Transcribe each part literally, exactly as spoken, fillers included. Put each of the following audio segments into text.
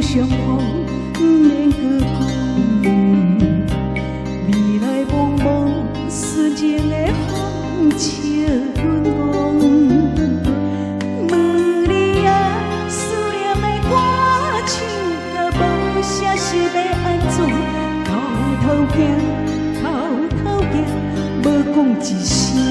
相逢，不免搁讲。未来茫茫，思前的风笑阮讲。问你啊，思念的歌唱，甲无声是要安怎？偷偷行，偷偷行，无讲一声。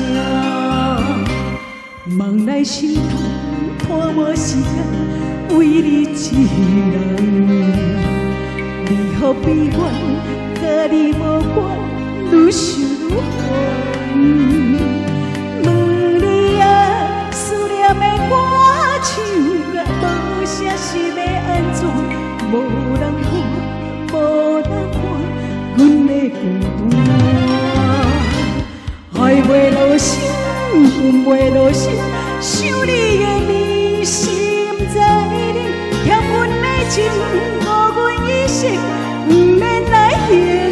梦来心痛，拖磨时间，为你一人。离合悲欢，甲你无关，愈想愈烦。问你啊，思念的歌唱，甲无声是要安怎？无人看，无人看，阮的孤单。爱袂落心，恨袂落心，想你的面，心在你，欠阮的情，误阮一生，不免来还。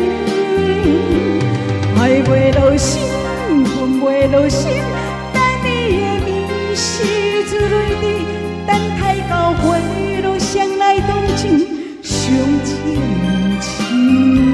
爱袂落心，恨袂落心，等你的面，时阵泪滴，等待到回落，谁来同情，上真情。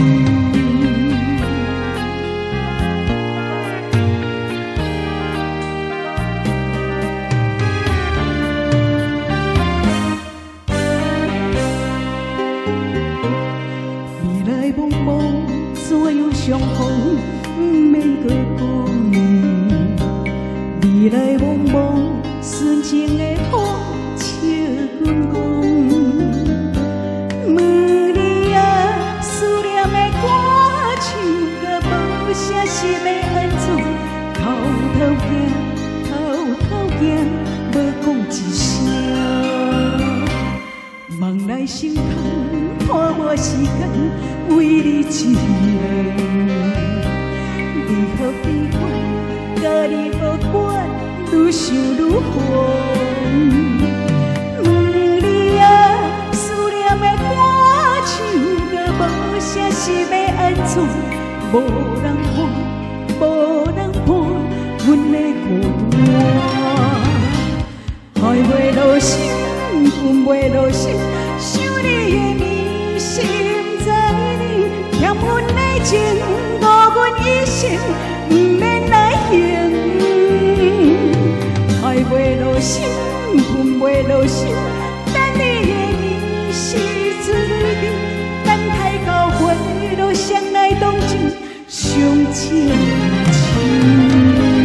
茫茫怎样相逢，不免搁讲。未来茫茫，纯情的风笑阮讲。问你啊，思念的歌唱，甲无声是要安怎？偷偷行，偷偷行，无讲一声。梦来心痛，拖磨时间，为你一人。离合悲欢，甲你无关，愈想愈烦。问你啊，思念的歌唱，甲无声是要安怎？无人看，无人伴，阮的孤单。爱袂落心，恨袂落心，想你的面，心在你，欠阮的情，误阮一生，不免来还。爱袂落心，恨袂落心，等你的面，时阵泪滴，等待到回落，谁来同情，上真情。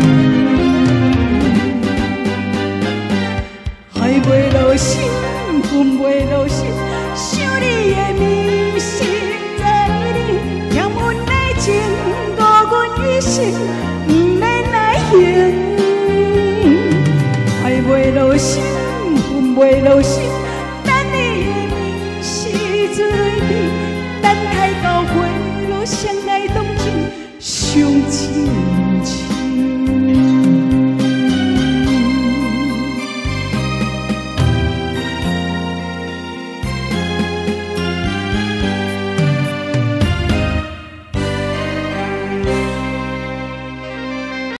爱袂落心，恨袂落心，想你的面，心在你，欠阮的情，误阮一生，不免来还。爱袂落心，恨袂落心，等你的面，时阵泪滴，等待到回落，谁来同情，上真。